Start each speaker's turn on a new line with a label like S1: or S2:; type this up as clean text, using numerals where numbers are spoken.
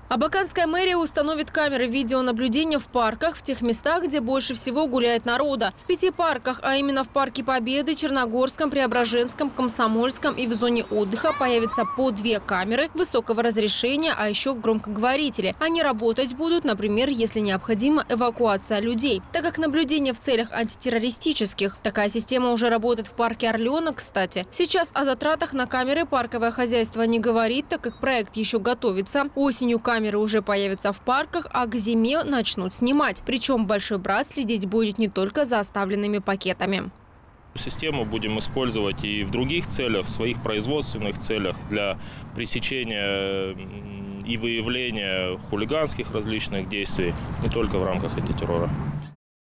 S1: Абаканская мэрия установит камеры видеонаблюдения в парках, в тех местах, где больше всего гуляет народа. В 5 парках, а именно в Парке Победы, Черногорском, Преображенском, Комсомольском и в зоне отдыха появятся по 2 камеры высокого разрешения, а еще громкоговорители. Они работать будут, например, если необходима эвакуация людей. Так как наблюдение в целях антитеррористических. Такая система уже работает в парке Орленок, кстати. Сейчас о затратах на камеры парковое хозяйство не говорит, так как проект еще готовится. Осенью камеры уже появятся в парках, а к зиме начнут снимать. Причем Большой брат следить будет не только за оставленными пакетами.
S2: Систему будем использовать и в других целях, в своих производственных целях для пресечения и выявления хулиганских различных действий, не только в рамках антитеррора.